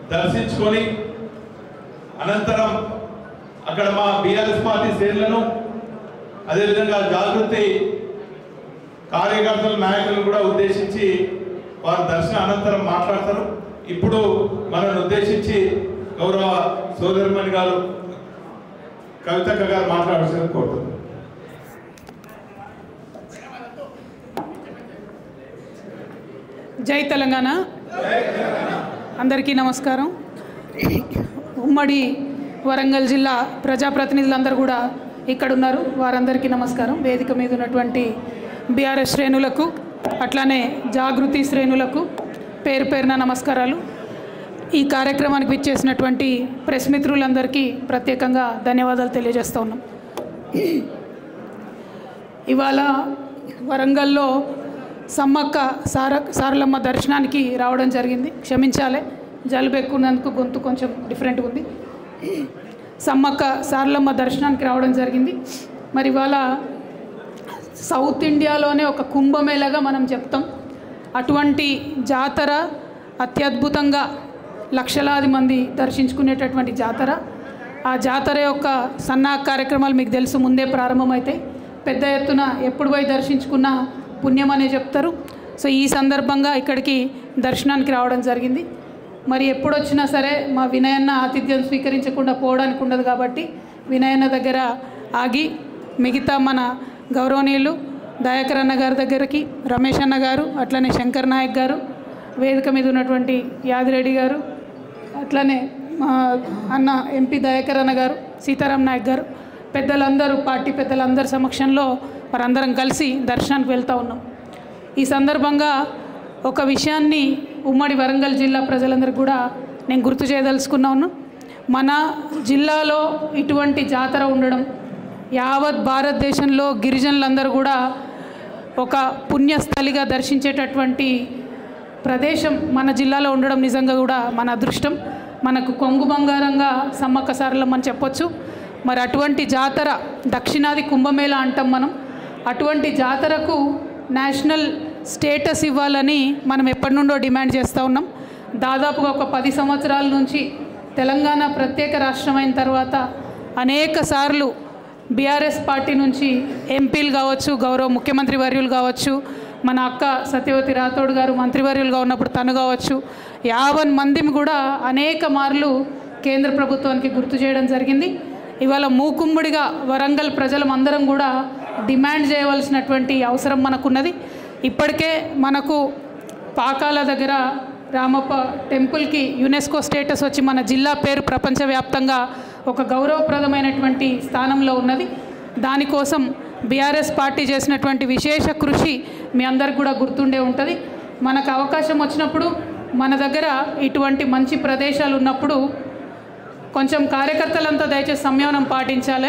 దర్శించుకొని అనంతరం అక్కడ మా బీఆర్ఎస్ పార్టీ శ్రేణులను అదేవిధంగా జాగృతి కార్యకర్తల నాయకులను కూడా ఉద్దేశించి వారు దర్శన అనంతరం మాట్లాడతారు. ఇప్పుడు మనల్ని ఉద్దేశించి గౌరవ సోదరిమణి గారు కవితక్క గారు మాట్లాడాల్సింది కోరుతున్నారు. జై తెలంగాణ. అందరికీ నమస్కారం. ఉమ్మడి వరంగల్ జిల్లా ప్రజాప్రతినిధులందరూ కూడా ఇక్కడ ఉన్నారు. వారందరికీ నమస్కారం. వేదిక మీద ఉన్నటువంటి బీఆర్ఎస్ శ్రేణులకు అట్లానే జాగృతి శ్రేణులకు పేరు పేరున నమస్కారాలు. ఈ కార్యక్రమానికి విచ్చేసినటువంటి ప్రెస్ మిత్రులందరికీ ప్రత్యేకంగా ధన్యవాదాలు తెలియజేస్తూ ఉన్నాం. ఇవాళ వరంగల్లో సమ్మక్క సారలమ్మ దర్శనానికి రావడం జరిగింది. క్షమించాలి, జలుబు ఎక్కున్నందుకు గొంతు కొంచెం డిఫరెంట్గా ఉంది. సమ్మక్క సారలమ్మ దర్శనానికి రావడం జరిగింది. మరి ఇవాళ సౌత్ ఇండియాలోనే ఒక కుంభమేళగా మనం చెప్తాం. అటువంటి జాతర అత్యద్భుతంగా లక్షలాది మంది దర్శించుకునేటటువంటి జాతర. ఆ జాతర యొక్క సన్నాహ కార్యక్రమాలు మీకు తెలుసు, ముందే ప్రారంభమవుతాయి. పెద్ద ఎత్తున ఎప్పుడు పోయి దర్శించుకున్న పుణ్యం అనే చెప్తారు. సో ఈ సందర్భంగా ఇక్కడికి దర్శనానికి రావడం జరిగింది. మరి ఎప్పుడు వచ్చినా సరే మా వినయన్న ఆతిథ్యం స్వీకరించకుండా పోవడానికి ఉండదు కాబట్టి వినయన్న దగ్గర ఆగి మిగతా మన గౌరవనీయులు దయాకర్ అన్న గారి దగ్గరికి, రమేష్ అన్న గారు, అట్లనే శంకర్ నాయక్ గారు, వేదిక మీద ఉన్నటువంటి యాదిరెడ్డి గారు, అట్లనే అన్న ఎంపీ దయాకర్ అన్న గారు, సీతారాం నాయక్ గారు, పెద్దలందరూ పార్టీ పెద్దలందరి సమక్షంలో వారందరం కలిసి దర్శనానికి వెళ్తూ ఉన్నాం. ఈ సందర్భంగా ఒక విషయాన్ని ఉమ్మడి వరంగల్ జిల్లా ప్రజలందరికీ కూడా నేను గుర్తు చేయదలుచుకున్నాను. మన జిల్లాలో ఇటువంటి జాతర ఉండడం, యావత్ భారతదేశంలో గిరిజనులందరూ కూడా ఒక పుణ్యస్థలిగా దర్శించేటటువంటి ప్రదేశం మన జిల్లాలో ఉండడం నిజంగా కూడా మన అదృష్టం. మనకు కొంగు బంగారంగా సమ్మక్క సారలమ్మని చెప్పొచ్చు. మరి అటువంటి జాతర దక్షిణాది కుంభమేళ అంటాం మనం. అటువంటి జాతరకు నేషనల్ స్టేటస్ ఇవ్వాలని మనం ఎప్పటి నుండో డిమాండ్ చేస్తూ ఉన్నాం. దాదాపుగా ఒక 10 సంవత్సరాల నుంచి తెలంగాణ ప్రత్యేక రాష్ట్రమైన తర్వాత అనేక సార్లు బీఆర్ఎస్ పార్టీ నుంచి ఎంపీలు కావచ్చు, గౌరవ ముఖ్యమంత్రి వర్యులు కావచ్చు, మన అక్క సత్యవతి రాథోడ్ గారు మంత్రివర్యులుగా ఉన్నప్పుడు తను కావచ్చు, 50 మందిని కూడా అనేక మార్లు కేంద్ర ప్రభుత్వానికి గుర్తు చేయడం జరిగింది. ఇవాళ మూకుమ్మడిగా వరంగల్ ప్రజలం అందరం కూడా డిమాండ్ చేయవలసినటువంటి అవసరం మనకున్నది. ఇప్పటికే మనకు పాకాల దగ్గర రామప్ప టెంపుల్కి యునెస్కో స్టేటస్ వచ్చి మన జిల్లా పేరు ప్రపంచవ్యాప్తంగా ఒక గౌరవప్రదమైనటువంటి స్థానంలో ఉన్నది. దానికోసం బీఆర్ఎస్ పార్టీ చేసినటువంటి విశేష కృషి మీ అందరికి కూడా గుర్తుండే ఉంటుంది. మనకు అవకాశం వచ్చినప్పుడు మన దగ్గర ఇటువంటి మంచి ప్రదేశాలు ఉన్నప్పుడు కొంచెం కార్యకర్తలంతా దయచేసి సంయమనం పాటించాలి.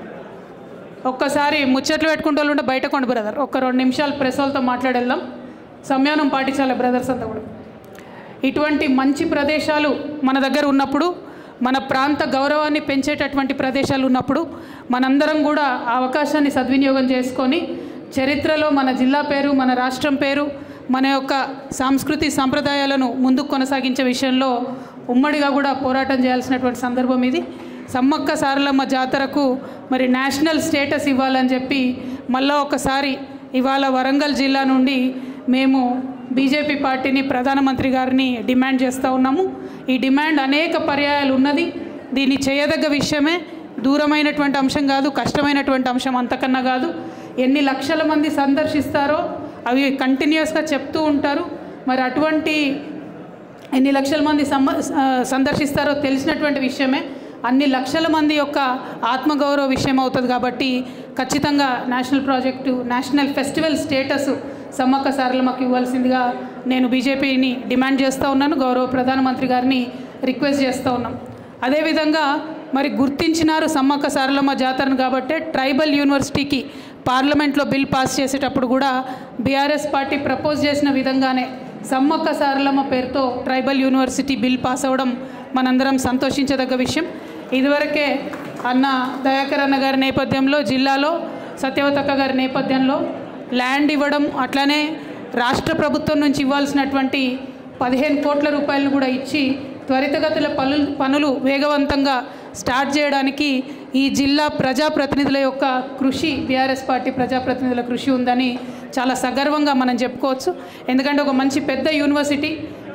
ఒక్కసారి ముచ్చట్లు పెట్టుకుంటూ ఉంటే బయట కొండ బ్రదర్, ఒక 2 నిమిషాలు ప్రెస్ వాళ్ళతో మాట్లాడేద్దాం. సంయమనం పాటించాలి బ్రదర్స్ అంతా కూడా. ఇటువంటి మంచి ప్రదేశాలు మన దగ్గర ఉన్నప్పుడు, మన ప్రాంత గౌరవాన్ని పెంచేటటువంటి ప్రదేశాలు ఉన్నప్పుడు మనందరం కూడా ఆ అవకాశాన్ని సద్వినియోగం చేసుకొని చరిత్రలో మన జిల్లా పేరు, మన రాష్ట్రం పేరు, మన యొక్క సంస్కృతి సంప్రదాయాలను ముందుకు కొనసాగించే విషయంలో ఉమ్మడిగా కూడా పోరాటం చేయాల్సినటువంటి సందర్భం ఇది. సమ్మక్క సారలమ్మ జాతరకు మరి నేషనల్ స్టేటస్ ఇవ్వాలని చెప్పి మళ్ళీ ఒకసారి ఇవాళ వరంగల్ జిల్లా నుండి మేము బీజేపీ పార్టీని, ప్రధానమంత్రి గారిని డిమాండ్ చేస్తూ ఉన్నాము. ఈ డిమాండ్ అనేక పర్యాయాలు ఉన్నది. దీన్ని చేయదగ్గ విషయమే, దూరమైనటువంటి అంశం కాదు, కష్టమైనటువంటి అంశం అంతకన్నా కాదు. ఎన్ని లక్షల మంది సందర్శిస్తారో అవి కంటిన్యూస్గా చెప్తూ ఉంటారు. మరి అటువంటి ఎన్ని లక్షల మంది సందర్శిస్తారో తెలిసినటువంటి విషయమే. అన్ని లక్షల మంది యొక్క ఆత్మగౌరవ విషయం అవుతుంది కాబట్టి ఖచ్చితంగా national project, national festival status Sammakka సారలమ్మకి ఇవ్వాల్సిందిగా నేను బీజేపీని డిమాండ్ చేస్తూ ఉన్నాను. గౌరవ ప్రధానమంత్రి గారిని రిక్వెస్ట్ చేస్తూ ఉన్నాం. అదేవిధంగా మరి గుర్తించినారు సమ్మక్క సారలమ్మ జాతరను కాబట్టి ట్రైబల్ యూనివర్సిటీకి పార్లమెంట్లో బిల్ పాస్ చేసేటప్పుడు కూడా బీఆర్ఎస్ పార్టీ ప్రపోజ్ చేసిన విధంగానే సమ్మక్క సారలమ్మ పేరుతో ట్రైబల్ యూనివర్సిటీ బిల్ పాస్ అవ్వడం మనందరం సంతోషించదగ్గ విషయం. ఇదివరకే అన్న దయాకర్ అన్న గారి నేపథ్యంలో, జిల్లాలో సత్యవతక్క గారి నేపథ్యంలో ల్యాండ్ ఇవ్వడం, అట్లానే రాష్ట్ర ప్రభుత్వం నుంచి ఇవ్వాల్సినటువంటి 15 కోట్ల రూపాయలు కూడా ఇచ్చి త్వరితగతిన పనులు వేగవంతంగా స్టార్ట్ చేయడానికి ఈ జిల్లా ప్రజాప్రతినిధుల యొక్క కృషి, బీఆర్ఎస్ పార్టీ ప్రజాప్రతినిధుల కృషి ఉందని చాలా సగర్వంగా మనం చెప్పుకోవచ్చు. ఎందుకంటే ఒక మంచి పెద్ద యూనివర్సిటీ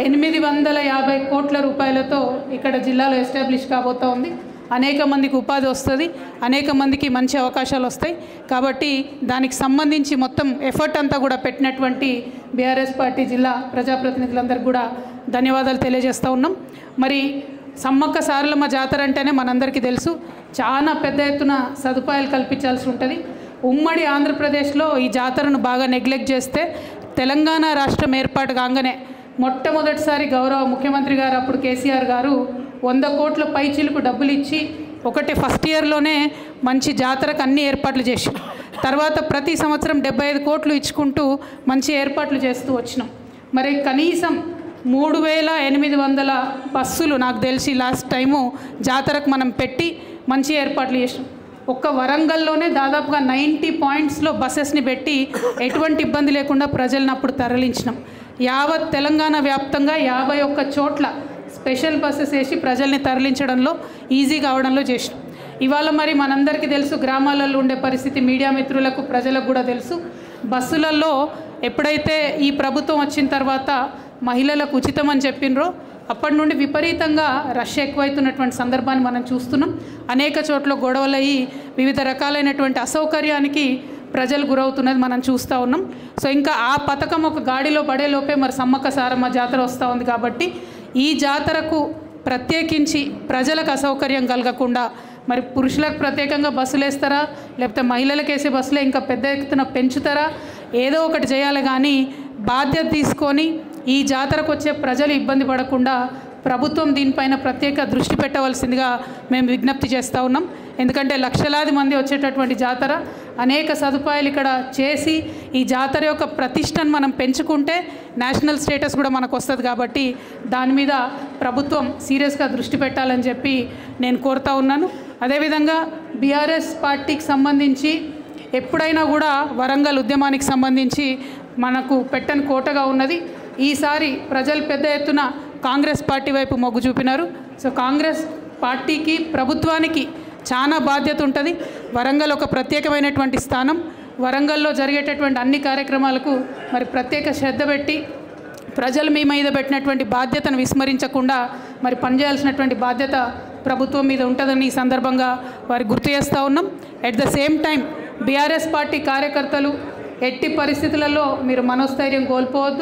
850 కోట్ల రూపాయలతో ఇక్కడ జిల్లాలో ఎస్టాబ్లిష్ కాబోతూ ఉంది. అనేక మందికి ఉపాధి వస్తుంది, అనేక మందికి మంచి అవకాశాలు వస్తాయి. కాబట్టి దానికి సంబంధించి మొత్తం ఎఫర్ట్ అంతా కూడా పెట్టినటువంటి బీఆర్ఎస్ పార్టీ జిల్లా ప్రజాప్రతినిధులందరికీ కూడా ధన్యవాదాలు తెలియజేస్తూ ఉన్నాం. మరి సమ్మక్క సారలమ్మ జాతర అంటేనే మనందరికీ తెలుసు, చాలా పెద్ద ఎత్తున సదుపాయాలు కల్పించాల్సి ఉంటుంది. ఉమ్మడి ఆంధ్రప్రదేశ్లో ఈ జాతరను బాగా నెగ్లెక్ట్ చేస్తే తెలంగాణ రాష్ట్రం ఏర్పాటు కాగానే మొట్టమొదటిసారి గౌరవ ముఖ్యమంత్రి గారు అప్పుడు కేసీఆర్ గారు 100 కోట్ల పైచిలకు డబ్బులు ఇచ్చి ఒకటి ఫస్ట్ ఇయర్లోనే మంచి జాతరకు అన్ని ఏర్పాట్లు చేసి, తర్వాత ప్రతి సంవత్సరం 75 కోట్లు ఇచ్చుకుంటూ మంచి ఏర్పాట్లు చేస్తూ వచ్చినాం. మరి కనీసం 3800 బస్సులు నాకు తెలిసి లాస్ట్ టైము జాతరకు మనం పెట్టి మంచి ఏర్పాట్లు చేసినాం. ఒక్క వరంగల్లోనే దాదాపుగా 90 పాయింట్స్లో బస్సెస్ని పెట్టి ఎటువంటి ఇబ్బంది లేకుండా ప్రజలను అప్పుడు తరలించినాం. యావత్ తెలంగాణ వ్యాప్తంగా 51 చోట్ల స్పెషల్ బస్సెస్ వేసి ప్రజల్ని తరలించడంలో ఈజీ కావడంలో చేసినాం. ఇవాళ మరి మనందరికీ తెలుసు, గ్రామాలలో ఉండే పరిస్థితి మీడియా మిత్రులకు ప్రజలకు కూడా తెలుసు. బస్సులలో ఎప్పుడైతే ఈ ప్రభుత్వం వచ్చిన తర్వాత మహిళలకు ఉచితం అని చెప్పినరో అప్పటి నుండి విపరీతంగా రష్ ఎక్కువైతున్నటువంటి సందర్భాన్ని మనం చూస్తున్నాం. అనేక చోట్ల గొడవలయ్యి వివిధ రకాలైనటువంటి అసౌకర్యానికి ప్రజలు గురవుతున్నది మనం చూస్తూ ఉన్నాం. సో ఇంకా ఆ పథకం ఒక గాడిలో పడేలోపే మరి సమ్మక్క సారమ్మ జాతర వస్తూ ఉంది. కాబట్టి ఈ జాతరకు ప్రత్యేకించి ప్రజలకు అసౌకర్యం కలగకుండా మరి పురుషులకు ప్రత్యేకంగా బస్సులు వేస్తారా, లేకపోతే మహిళలకు వేసే బస్సులే ఇంకా పెద్ద ఎత్తున పెంచుతారా, ఏదో ఒకటి చేయాలి. కానీ బాధ్యత తీసుకొని ఈ జాతరకు వచ్చే ప్రజలు ఇబ్బంది పడకుండా ప్రభుత్వం దీనిపైన ప్రత్యేక దృష్టి పెట్టవలసిందిగా మేము విజ్ఞప్తి చేస్తూ ఉన్నాం. ఎందుకంటే లక్షలాది మంది వచ్చేటటువంటి జాతర, అనేక సదుపాయాలు ఇక్కడ చేసి ఈ జాతర యొక్క ప్రతిష్టను మనం పెంచుకుంటే నేషనల్ స్టేటస్ కూడా మనకు వస్తుంది. కాబట్టి దాని మీద ప్రభుత్వం సీరియస్గా దృష్టి పెట్టాలని చెప్పి నేను కోరుతా ఉన్నాను. అదేవిధంగా బీఆర్ఎస్ పార్టీకి సంబంధించి ఎప్పుడైనా కూడా వరంగల్ ఉద్యమానికి సంబంధించి మనకు పెట్టని కోటగా ఉన్నది. ఈసారి ప్రజలు పెద్ద ఎత్తున కాంగ్రెస్ పార్టీ వైపు మొగ్గు చూపినారు. సో కాంగ్రెస్ పార్టీకి, ప్రభుత్వానికి చాలా బాధ్యత ఉంటుంది. వరంగల్ ఒక ప్రత్యేకమైనటువంటి స్థానం. వరంగల్లో జరిగేటటువంటి అన్ని కార్యక్రమాలకు మరి ప్రత్యేక శ్రద్ధ పెట్టి ప్రజలు మీ మీద పెట్టినటువంటి బాధ్యతను విస్మరించకుండా మరి పనిచేయాల్సినటువంటి బాధ్యత ప్రభుత్వం మీద ఉంటుందని ఈ సందర్భంగా వారి గుర్తు చేస్తూ ఉన్నాం. At the same time BRS party కార్యకర్తలు ఎట్టి పరిస్థితులలో మీరు మనోస్థైర్యం కోల్పోవద్దు.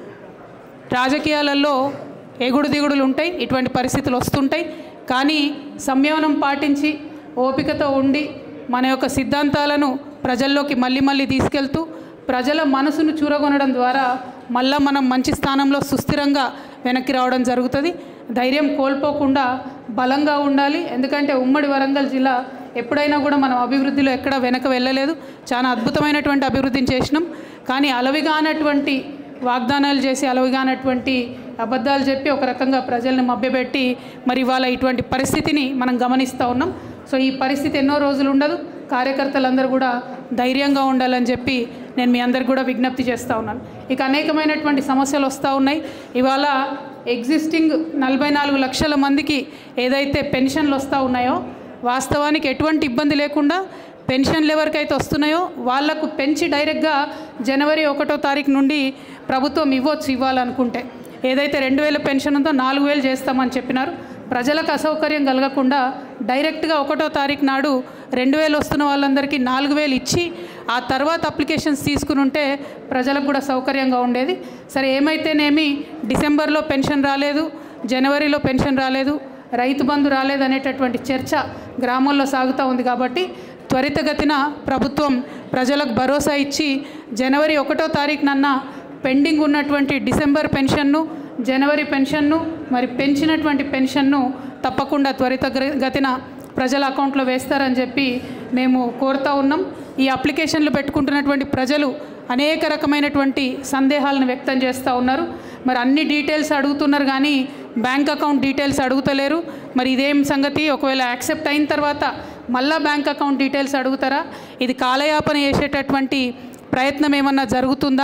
రాజకీయాలలో ఎగుడు దిగుడులు ఉంటాయి, ఇటువంటి పరిస్థితులు వస్తుంటాయి. కానీ సంయమనం పాటించి ఓపికతో ఉండి మన యొక్క సిద్ధాంతాలను ప్రజల్లోకి మళ్ళీ తీసుకెళ్తూ ప్రజల మనసును చూరగొనడం ద్వారా మళ్ళీ మనం మంచి స్థానంలో సుస్థిరంగా వెనక్కి రావడం జరుగుతుంది. ధైర్యం కోల్పోకుండా బలంగా ఉండాలి. ఎందుకంటే ఉమ్మడి వరంగల్ జిల్లా ఎప్పుడైనా కూడా మనం అభివృద్ధిలో ఎక్కడ వెనక వెళ్ళలేదు. చాలా అద్భుతమైనటువంటి అభివృద్ధిని చేసినాం. కానీ అలవిగానటువంటి వాగ్దానాలు చేసి, అలవిగానటువంటి అబద్ధాలు చెప్పి ఒక రకంగా ప్రజల్ని మభ్యపెట్టి మరి ఇవాళ ఇటువంటి పరిస్థితిని మనం గమనిస్తూ ఉన్నాం. సో ఈ పరిస్థితి ఎన్నో రోజులు ఉండదు. కార్యకర్తలందరూ కూడా ధైర్యంగా ఉండాలని చెప్పి నేను మీ అందరికి కూడా విజ్ఞప్తి చేస్తూ ఉన్నాను. ఇక అనేకమైనటువంటి సమస్యలు వస్తూ ఉన్నాయి. ఇవాళ ఎగ్జిస్టింగ్ 44 లక్షల మందికి ఏదైతే పెన్షన్లు వస్తూ ఉన్నాయో వాస్తవానికి ఎటువంటి ఇబ్బంది లేకుండా పెన్షన్లు ఎవరికైతే వస్తున్నాయో వాళ్లకు పెంచి డైరెక్ట్గా జనవరి 1వ తారీఖు నుండి ప్రభుత్వం ఇవ్వాలనుకుంటే ఏదైతే 2000 పెన్షన్ ఉందో 4000 చేస్తామని చెప్పినారు. ప్రజలకు అసౌకర్యం కలగకుండా డైరెక్ట్గా 1వ తారీఖు నాడు 2000 వస్తున్న వాళ్ళందరికీ 4000 ఇచ్చి ఆ తర్వాత అప్లికేషన్స్ తీసుకుని ఉంటే ప్రజలకు కూడా సౌకర్యంగా ఉండేది. సరే ఏమైతేనేమి డిసెంబర్లో పెన్షన్ రాలేదు, జనవరిలో పెన్షన్ రాలేదు, రైతు బంధు రాలేదు అనేటటువంటి చర్చ గ్రామాల్లో సాగుతూ ఉంది. కాబట్టి త్వరితగతిన ప్రభుత్వం ప్రజలకు భరోసా ఇచ్చి జనవరి 1వ తారీఖునన్న పెండింగ్ ఉన్నటువంటి డిసెంబర్ పెన్షన్ను, జనవరి పెన్షన్ను మరి పెంచినటువంటి పెన్షన్ను తప్పకుండా త్వరితగతిన ప్రజల అకౌంట్లో వేస్తారని చెప్పి మేము కోరుతూ ఉన్నాం. ఈ అప్లికేషన్లు పెట్టుకుంటున్నటువంటి ప్రజలు అనేక రకమైనటువంటి సందేహాలను వ్యక్తం చేస్తూ ఉన్నారు. మరి అన్ని డీటెయిల్స్ అడుగుతున్నారు కానీ బ్యాంక్ అకౌంట్ డీటెయిల్స్ అడుగుతలేరు. మరి ఇదేం సంగతి? ఒకవేళ యాక్సెప్ట్ అయిన తర్వాత మళ్ళా బ్యాంక్ అకౌంట్ డీటెయిల్స్ అడుగుతారా? ఇది కాలయాపన చేసేటటువంటి ప్రయత్నం ఏమన్నా జరుగుతుందా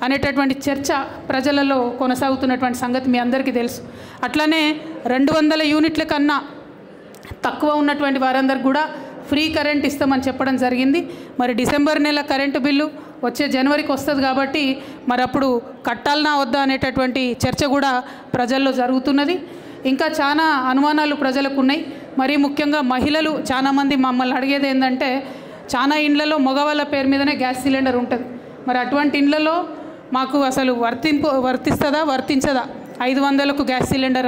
అనేటటువంటి చర్చ ప్రజలలో కొనసాగుతున్నటువంటి సంగతి మీ అందరికీ తెలుసు. అట్లానే 200 యూనిట్ల కన్నా తక్కువ ఉన్నటువంటి వారందరికి కూడా ఫ్రీ కరెంట్ ఇస్తామని చెప్పడం జరిగింది. మరి డిసెంబర్ నెల కరెంటు బిల్లు వచ్చే జనవరికి వస్తుంది కాబట్టి మరి అప్పుడు కట్టాలనా వద్దా అనేటటువంటి చర్చ కూడా ప్రజల్లో జరుగుతున్నది. ఇంకా చాలా అనుమానాలు ప్రజలకు ఉన్నాయి. మరీ ముఖ్యంగా మహిళలు చాలామంది మమ్మల్ని అడిగేది ఏంటంటే, చాలా ఇండ్లలో మగవాళ్ళ పేరు మీదనే గ్యాస్ సిలిండర్ ఉంటుంది. మరి అటువంటి ఇండ్లలో మాకు అసలు వర్తించదా 500కు గ్యాస్ సిలిండర్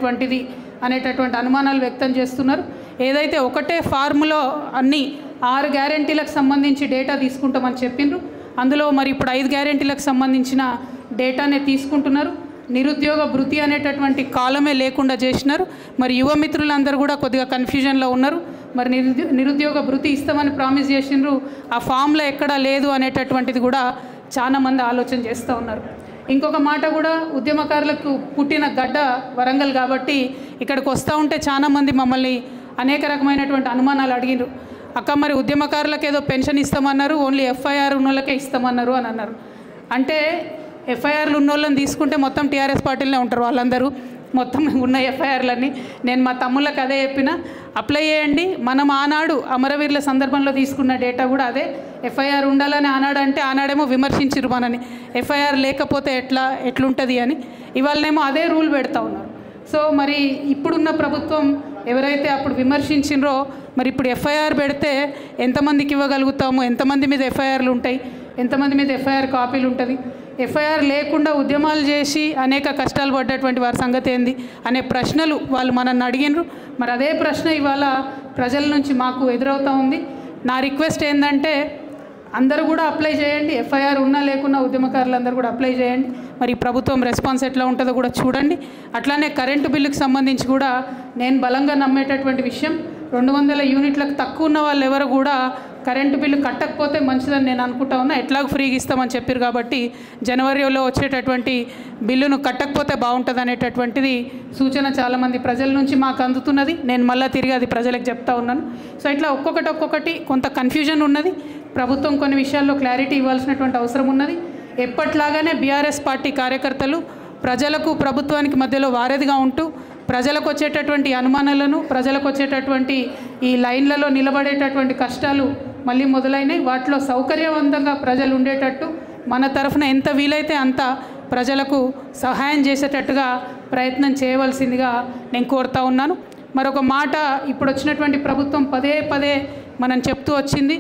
అనేటటువంటి అనుమానాలు వ్యక్తం చేస్తున్నారు. ఏదైతే ఒకటే ఫార్ములో అన్ని 6 గ్యారెంటీలకు సంబంధించి డేటా తీసుకుంటామని చెప్పిండ్రు. అందులో మరి ఇప్పుడు 5 గ్యారెంటీలకు సంబంధించిన డేటానే తీసుకుంటున్నారు. నిరుద్యోగ భృతి అనేటటువంటి కాలమే లేకుండా చేసినారు. మరి యువ మిత్రులందరూ కూడా కొద్దిగా కన్ఫ్యూజన్లో ఉన్నారు. మరి నిరుద్యోగ భృతి ఇస్తామని ప్రామిస్ చేసిండ్రు, ఆ ఫామ్లో ఎక్కడా లేదు అనేటటువంటిది కూడా చాలామంది ఆలోచన చేస్తూ ఉన్నారు. ఇంకొక మాట కూడా, ఉద్యమకారులకు పుట్టిన గడ్డ వరంగల్ కాబట్టి ఇక్కడికి వస్తూ ఉంటే చాలామంది మమ్మల్ని అనేక రకమైనటువంటి అనుమానాలు అడిగినారు. అక్క మరి ఉద్యమకారులకు ఏదో పెన్షన్ ఇస్తామన్నారు, ఓన్లీ ఎఫ్ఐఆర్ ఉన్నోళ్ళకే ఇస్తామన్నారు అని అన్నారు. అంటే ఎఫ్ఐఆర్లు ఉన్నోళ్ళని తీసుకుంటే మొత్తం టీఆర్ఎస్ పార్టీలోనే ఉంటారు వాళ్ళందరూ, మొత్తం ఉన్న ఎఫ్ఐఆర్లన్నీ. నేను మా తమ్ముళ్ళకి అదే చెప్పిన, అప్లై చేయండి. మనం ఆనాడు అమరవీరుల సందర్భంలో తీసుకున్న డేటా కూడా అదే. ఎఫ్ఐఆర్ ఉండాలని ఆనాడు అంటే ఆనాడేమో విమర్శించిరు మనని, ఎఫ్ఐఆర్ లేకపోతే ఎట్లుంటుంది అని. ఇవాళనేమో అదే రూల్ పెడతా ఉన్నారు. సో మరి ఇప్పుడున్న ప్రభుత్వం ఎవరైతే అప్పుడు విమర్శించినరో, మరి ఇప్పుడు ఎఫ్ఐఆర్ పెడితే ఎంతమందికి ఇవ్వగలుగుతాము, ఎంతమంది మీద ఎఫ్ఐఆర్లు ఉంటాయి, ఎంతమంది మీద ఎఫ్ఐఆర్ కాపీలు ఉంటుంది, ఎఫ్ఐఆర్ లేకుండా ఉద్యమాలు చేసి అనేక కష్టాలు పడ్డటువంటి వారి సంగతి ఏంది అనే ప్రశ్నలు వాళ్ళు మనల్ని అడిగినరు. మరి అదే ప్రశ్న ఇవాళ ప్రజల నుంచి మాకు ఎదురవుతూ ఉంది. నా రిక్వెస్ట్ ఏంటంటే, అందరూ కూడా అప్లై చేయండి. ఎఫ్ఐఆర్ ఉన్నా లేకున్నా ఉద్యమకారులందరూ కూడా అప్లై చేయండి. మరి ప్రభుత్వం రెస్పాన్స్ ఎట్లా ఉంటుందో కూడా చూడండి. అట్లానే కరెంటు బిల్లుకి సంబంధించి కూడా నేను బలంగా నమ్మేటటువంటి విషయం, 200 యూనిట్లకు తక్కువ ఉన్న వాళ్ళు ఎవరు కూడా కరెంటు బిల్లు కట్టకపోతే మంచిదని నేను అనుకుంటా ఉన్నా. ఎట్లాగో ఫ్రీగా ఇస్తామని చెప్పారు కాబట్టి జనవరిలో వచ్చేటటువంటి బిల్లును కట్టకపోతే బాగుంటుంది అనేటటువంటిది సూచన చాలామంది ప్రజల నుంచి మాకు అందుతున్నది. నేను మళ్ళీ తిరిగి అది ప్రజలకు చెప్తా ఉన్నాను. సో ఇట్లా ఒక్కొక్కటి కొంత కన్ఫ్యూజన్ ఉన్నది. ప్రభుత్వం కొన్ని విషయాల్లో క్లారిటీ ఇవ్వాల్సినటువంటి అవసరం ఉన్నది. ఎప్పట్లాగానే బీఆర్ఎస్ పార్టీ కార్యకర్తలు ప్రజలకు ప్రభుత్వానికి మధ్యలో వారధిగా ఉంటూ ప్రజలకు వచ్చేటటువంటి అనుమానాలను, ప్రజలకు వచ్చేటటువంటి ఈ లైన్లలో నిలబడేటటువంటి కష్టాలు మళ్ళీ మొదలైనవి. వాటిలో సౌకర్యవంతంగా ప్రజలు ఉండేటట్టు మన తరఫున ఎంత వీలైతే అంత ప్రజలకు సహాయం చేసేటట్టుగా ప్రయత్నం చేయవలసిందిగా నేను కోరుతా ఉన్నాను. మరొక మాట, ఇప్పుడు వచ్చినటువంటి ప్రభుత్వం పదే మనం చెప్తూ వచ్చింది,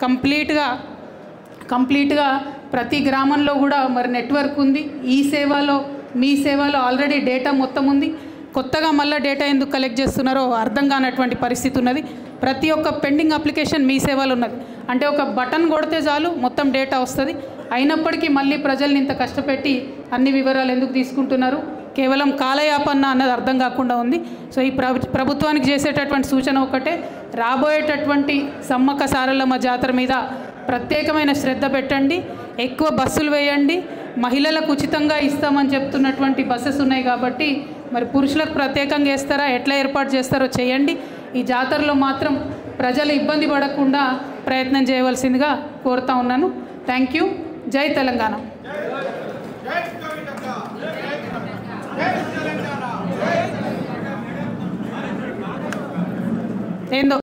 కంప్లీట్గా ప్రతి గ్రామంలో కూడా మరి నెట్వర్క్ ఉంది. ఈ సేవలో మీ సేవలో ఆల్రెడీ డేటా మొత్తం ఉంది. కొత్తగా మళ్ళీ డేటా ఎందుకు కలెక్ట్ చేస్తున్నారో అర్థం కానటువంటి పరిస్థితి ఉన్నది. ప్రతి ఒక్క పెండింగ్ అప్లికేషన్ మీ సేవలో ఉన్నది. అంటే ఒక బటన్ కొడితే చాలు మొత్తం డేటా వస్తుంది. అయినప్పటికీ మళ్ళీ ప్రజల్ని ఇంత కష్టపెట్టి అన్ని వివరాలు ఎందుకు తీసుకుంటున్నారు, కేవలం కాలయాపన అన్నది అర్థం కాకుండా ఉంది. సో ఈ ప్రభుత్వానికి చేసేటటువంటి సూచన ఒకటే, రాబోయేటటువంటి సమ్మక్క సారలమ్మ జాతర మీద ప్రత్యేకమైన శ్రద్ధ పెట్టండి, ఎక్కువ బస్సులు వేయండి. మహిళలకు ఉచితంగా ఇస్తామని చెప్తున్నటువంటి బస్సెస్ ఉన్నాయి కాబట్టి మరి పురుషులకు ప్రత్యేకంగా వేస్తారా, ఎట్లా ఏర్పాటు చేస్తారో చేయండి. ఈ జాతరలో మాత్రం ప్రజలు ఇబ్బంది పడకుండా ప్రయత్నం చేయవలసిందిగా కోరుతా ఉన్నాను. Thank you. జై తెలంగాణ. ఏందో